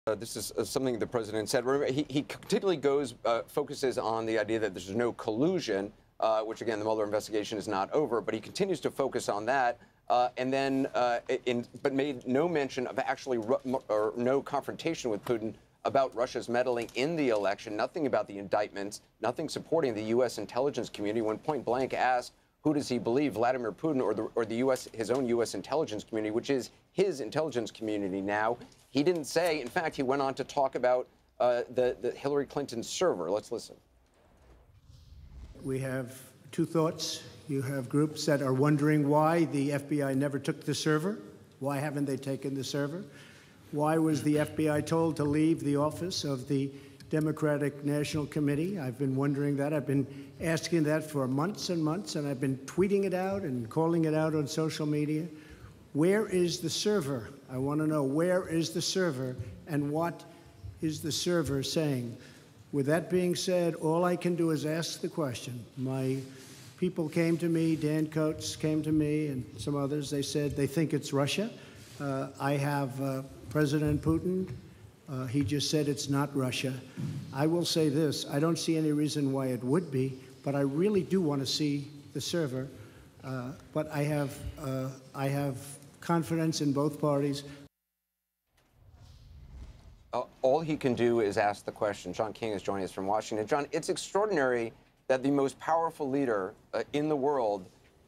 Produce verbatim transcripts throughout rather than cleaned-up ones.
Uh, this is uh, something the president said. Remember, he, he continually goes, uh, focuses on the idea that there's no collusion, uh, which, again, the Mueller investigation is not over, but he continues to focus on that. Uh, and then, uh, in, but made no mention of actually, or no confrontation with Putin about Russia's meddling in the election, nothing about the indictments, nothing supporting the U S intelligence community. When point blank asked, who does he believe, Vladimir Putin or the, or the U S, his own U S intelligence community, which is his intelligence community now, he didn't say. In fact, he went on to talk about uh, the, the Hillary Clinton server. Let's listen. We have two thoughts. You have groups that are wondering why the F B I never took the server. Why haven't they taken the server? Why was the F B I told to leave the office of the Democratic National Committee? I've been wondering that. I've been asking that for months and months, and I've been tweeting it out and calling it out on social media. Where is the server? I want to know, where is the server, and what is the server saying? With that being said, all I can do is ask the question. My people came to me, Dan Coates came to me, and some others. They said they think it's Russia. Uh, I have uh, President Putin. Uh, he just said it's not Russia. I will say this. I don't see any reason why it would be, but I really do want to see the server. Uh, but I have, uh, I have confidence in both parties. Uh, all he can do is ask the question. John King is joining us from Washington. John, it's extraordinary that the most powerful leader uh, in the world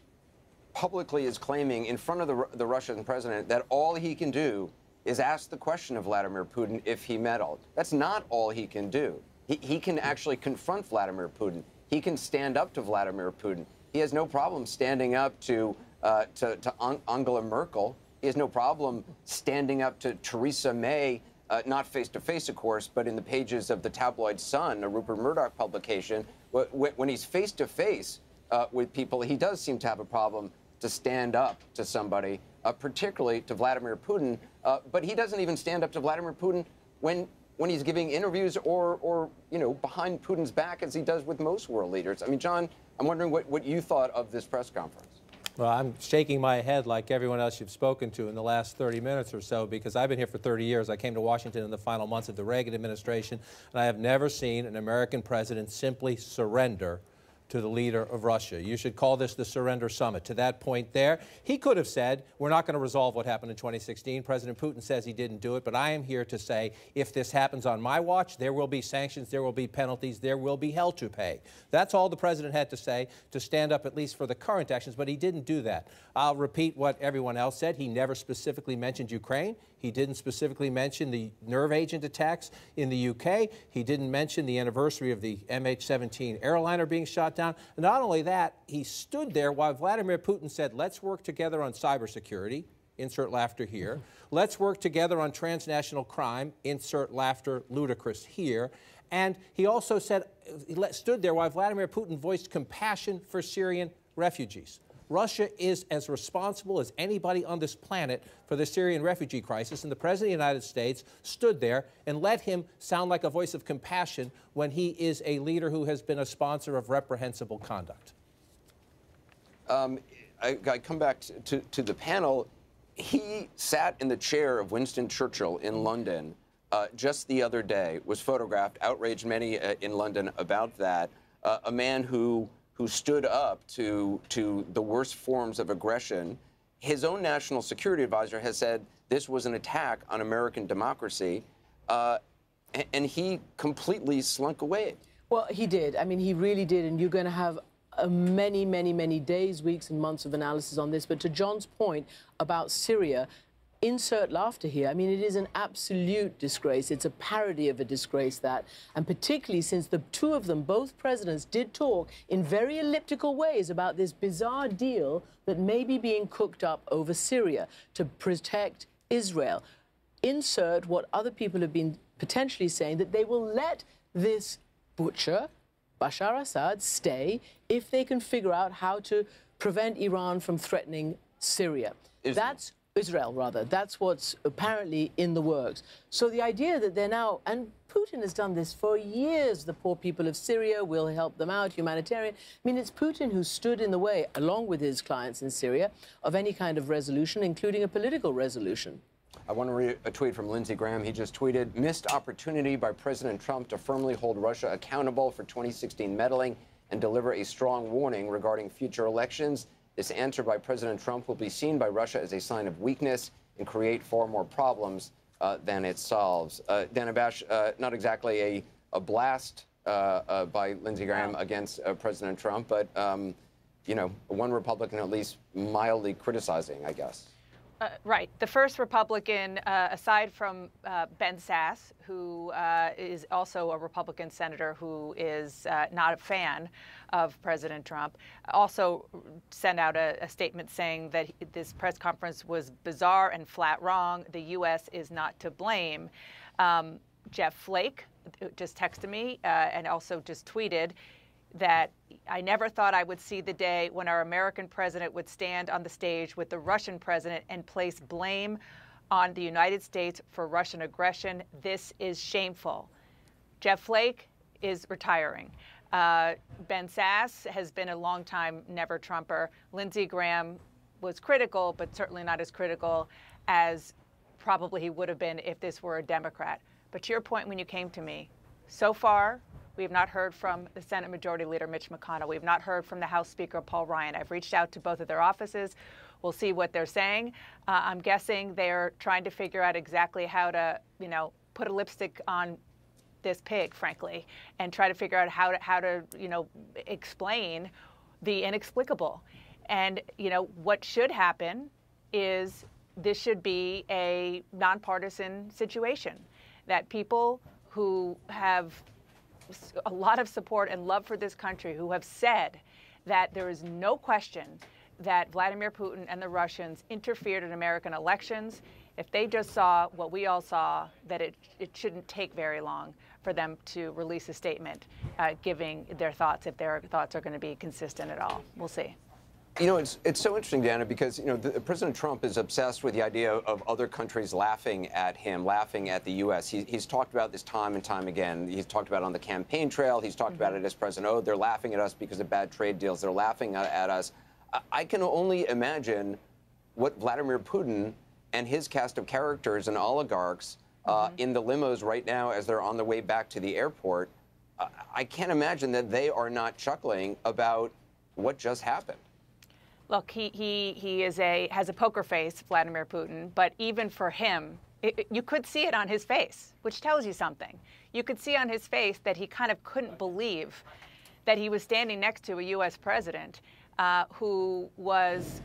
publicly is claiming in front of the, the Russian president that all he can do is ask the question of Vladimir Putin if he meddled. That's not all he can do. He, he can actually confront Vladimir Putin. He can stand up to Vladimir Putin. He has no problem standing up to, uh, to, to Angela Merkel. He has no problem standing up to Theresa May, uh, not face-to-face, of course, but in the pages of the tabloid Sun, a Rupert Murdoch publication. When he's face-to-face uh, with people, he does seem to have a problem to stand up to somebody, uh, particularly to Vladimir Putin. Uh, but he doesn't even stand up to Vladimir Putin when when he's giving interviews or, or you know, behind Putin's back, as he does with most world leaders. I mean, John, I'm wondering what, what you thought of this press conference. Well, I'm shaking my head like everyone else you've spoken to in the last thirty minutes or so, because I've been here for thirty years. I came to Washington in the final months of the Reagan administration, and I have never seen an American president simply surrender to the leader of Russia. You should call this the Surrender Summit. To that point there, he could have said, we're not going to resolve what happened in twenty sixteen. President Putin says he didn't do it, but I am here to say, if this happens on my watch, there will be sanctions, there will be penalties, there will be hell to pay. That's all the president had to say to stand up at least for the current actions, but he didn't do that. I'll repeat what everyone else said. He never specifically mentioned Ukraine. He didn't specifically mention the nerve agent attacks in the U K. He didn't mention the anniversary of the M H seventeen airliner being shot down. And not only that, he stood there while Vladimir Putin said, let's work together on cybersecurity, insert laughter here. Let's work together on transnational crime, insert laughter, ludicrous here. And he also said, he stood there while Vladimir Putin voiced compassion for Syrian refugees. Russia is as responsible as anybody on this planet for the Syrian refugee crisis, and the President of the United States stood there and let him sound like a voice of compassion when he is a leader who has been a sponsor of reprehensible conduct. Um, I, I come back to, to, to the panel. He sat in the chair of Winston Churchill in London uh, just the other day, was photographed, outraged many uh, in London about that, uh, a man who who stood up to, to the worst forms of aggression. His own national security advisor has said this was an attack on American democracy, uh, and, and he completely slunk away. Well, he did. I mean, he really did, and you're going to have uh, many, many, many days, weeks, and months of analysis on this. But to John's point about Syria, insert laughter here. I mean, it is an absolute disgrace. It's a parody of a disgrace, that, and particularly since the two of them, both presidents, did talk in very elliptical ways about this bizarre deal that may be being cooked up over Syria to protect Israel. Insert what other people have been potentially saying, that they will let this butcher, Bashar Assad, stay if they can figure out how to prevent Iran from threatening Syria. Israel. That's Israel, rather. That's what's apparently in the works. So the idea that they're now, and Putin has done this for years, the poor people of Syria, will help them out, humanitarian. I mean, it's Putin who stood in the way, along with his clients in Syria, of any kind of resolution, including a political resolution. I want to read a tweet from Lindsey Graham. He just tweeted, missed opportunity by President Trump to firmly hold Russia accountable for twenty sixteen meddling and deliver a strong warning regarding future elections. This answer by President Trump will be seen by Russia as a sign of weakness and create far more problems uh, than it solves. Uh, Dana Bash, uh, not exactly a, a blast uh, uh, by Lindsey Graham Wow. against uh, President Trump, but, um, you know, one Republican at least mildly criticizing, I guess. Uh, right. The first Republican, uh, aside from uh, Ben Sasse, who uh, is also a Republican senator who is uh, not a fan of President Trump, also sent out a, a statement saying that he, this press conference was bizarre and flat wrong. The U S is not to blame. Um, Jeff Flake just texted me uh, and also just tweeted that I never thought I would see the day when our American president would stand on the stage with the Russian president and place blame on the United States for Russian aggression. This is shameful. Jeff Flake is retiring. Uh, Ben Sasse has been a longtime never-Trumper. Lindsey Graham was critical, but certainly not as critical as probably he would have been if this were a Democrat. But to your point when you came to me, so far, we have not heard from the Senate Majority Leader Mitch McConnell. We have not heard from the House Speaker Paul Ryan. I've reached out to both of their offices. We'll see what they're saying. Uh, I'm guessing they're trying to figure out exactly how to, you know, put a lipstick on this pig, frankly, and try to figure out how to, how to, you know, explain the inexplicable. And, you know, what should happen is this should be a nonpartisan situation, that people who have a lot of support and love for this country, who have said that there is no question that Vladimir Putin and the Russians interfered in American elections, if they just saw what we all saw, that it, it shouldn't take very long for them to release a statement uh, giving their thoughts, if their thoughts are going to be consistent at all. We'll see. You know, it's it's so interesting, Dana, because, you know, the, President Trump is obsessed with the idea of other countries laughing at him, laughing at the U S. He, he's talked about this time and time again. He's talked about it on the campaign trail. He's talked mm-hmm. about it as president. Oh, they're laughing at us because of bad trade deals. They're laughing at, at us. I, I can only imagine what Vladimir Putin and his cast of characters and oligarchs uh, mm-hmm. in the limos right now as they're on their way back to the airport. Uh, I can't imagine that they are not chuckling about what just happened. Look, he, he, he is a, has a poker face, Vladimir Putin, but even for him, it, it, you could see it on his face, which tells you something. You could see on his face that he kind of couldn't believe that he was standing next to a U S president uh, who was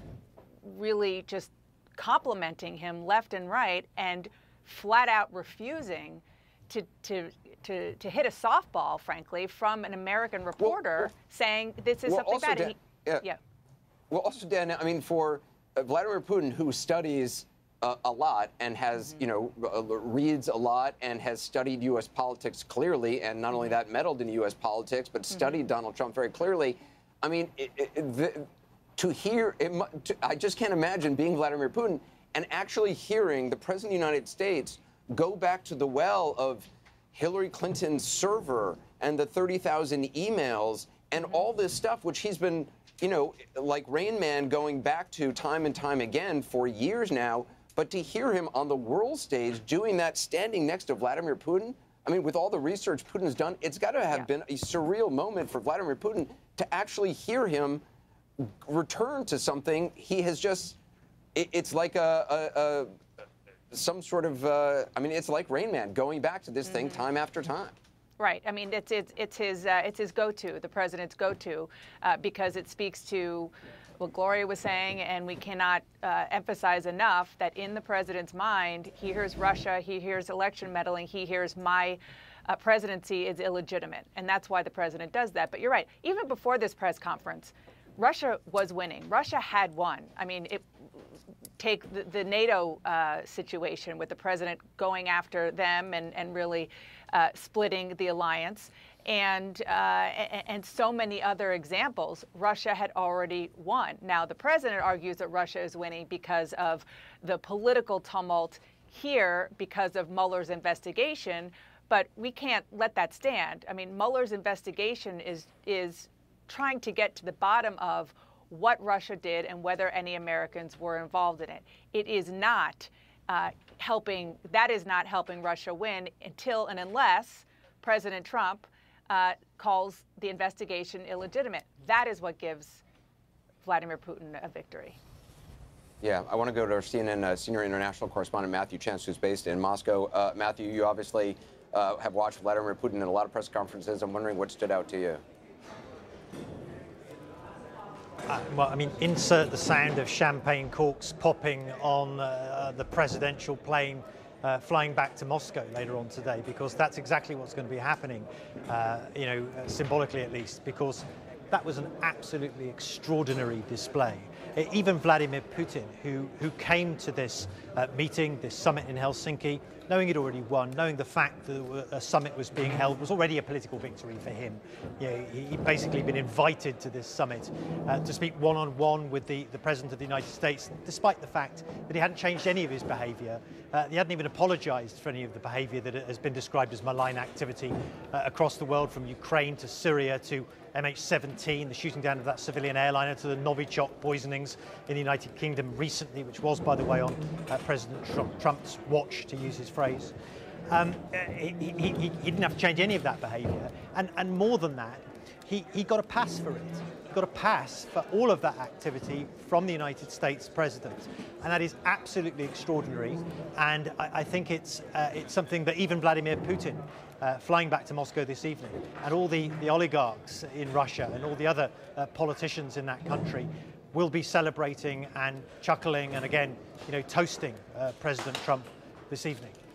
really just complimenting him left and right and flat out refusing to, to, to, to hit a softball, frankly, from an American reporter well, well, saying this is well, something bad. Dan, he, yeah. yeah. Well, also, Dan, I mean, for uh, Vladimir Putin, who studies uh, a lot and has, mm-hmm. you know, uh, reads a lot and has studied U S politics clearly, and not mm-hmm. only that, meddled in U S politics, but mm-hmm. studied Donald Trump very clearly. I mean, it, it, the, to hear, it, to, I just can't imagine being Vladimir Putin and actually hearing the President of the United States go back to the well of Hillary Clinton's server and the thirty thousand emails and mm-hmm. all this stuff, which he's been, you know, like Rain Man going back to time and time again for years now, but to hear him on the world stage doing that, standing next to Vladimir Putin, I mean, with all the research Putin's done, it's got to have yeah. been a surreal moment for Vladimir Putin to actually hear him return to something he has just, it, it's like a, a, a some sort of, uh, I mean, it's like Rain Man going back to this mm-hmm. thing time after time. Right. I mean, it's it's it's his uh, it's his go-to, the president's go-to, uh, because it speaks to what Gloria was saying, and we cannot uh, emphasize enough that in the president's mind, he hears Russia, he hears election meddling, he hears my uh, presidency is illegitimate, and that's why the president does that. But you're right. Even before this press conference, Russia was winning. Russia had won. I mean, it. Take the, the NATO uh, situation with the president going after them and, and really uh, splitting the alliance, and, uh, and and so many other examples. Russia had already won. Now, the president argues that Russia is winning because of the political tumult here, because of Mueller's investigation, but we can't let that stand. I mean, Mueller's investigation is is trying to get to the bottom of what Russia did and whether any Americans were involved in it. It is not uh, helping, that is not helping Russia win until and unless President Trump uh, calls the investigation illegitimate. That is what gives Vladimir Putin a victory. Yeah, I want to go to our C N N uh, senior international correspondent Matthew Chance, who's based in Moscow. Uh, Matthew, you obviously uh, have watched Vladimir Putin in a lot of press conferences. I'm wondering what stood out to you. Uh, well, I mean, insert the sound of champagne corks popping on uh, the presidential plane uh, flying back to Moscow later on today, because that's exactly what's going to be happening, uh, you know, uh, symbolically at least, because that was an absolutely extraordinary display. Even Vladimir Putin, who, who came to this uh, meeting, this summit in Helsinki, knowing he'd already won, knowing the fact that a summit was being held was already a political victory for him. You know, he, he'd basically been invited to this summit uh, to speak one-on-one with the, the President of the United States, despite the fact that he hadn't changed any of his behaviour. Uh, he hadn't even apologised for any of the behaviour that has been described as malign activity uh, across the world, from Ukraine to Syria to M H seventeen, the shooting down of that civilian airliner, to the Novichok poisonings in the United Kingdom recently, which was, by the way, on uh, President Trump, Trump's watch, to use his phrase. Um, he, he, he, he didn't have to change any of that behaviour. And, and more than that, he, he got a pass for it. He got a pass for all of that activity from the United States President. And that is absolutely extraordinary. And I, I think it's, uh, it's something that even Vladimir Putin, Uh, flying back to Moscow this evening, and all the, the oligarchs in Russia and all the other uh, politicians in that country will be celebrating and chuckling and again, you know, toasting uh, President Trump this evening.